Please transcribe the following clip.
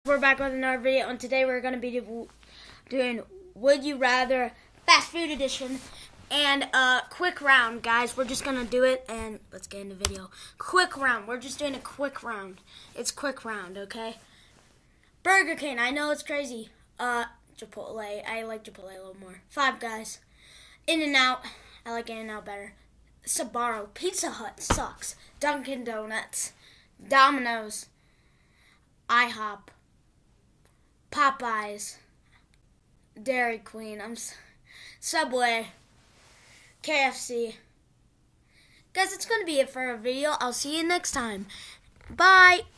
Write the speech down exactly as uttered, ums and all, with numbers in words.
We're back with another video, and today we're going to be do doing Would You Rather Fast Food Edition. And uh, quick round, guys. We're just going to do it, and let's get in the video. Quick round. We're just doing a quick round. It's quick round, okay? Burger King. I know it's crazy. Uh, Chipotle. I like Chipotle a little more. Five Guys. In-N-Out. I like In-N-Out better. Sbarro. Pizza Hut sucks. Dunkin' Donuts. Domino's. IHOP. Popeyes, Dairy Queen, I'm Subway, K F C. Guys, it's going to be it for a video. I'll see you next time. Bye.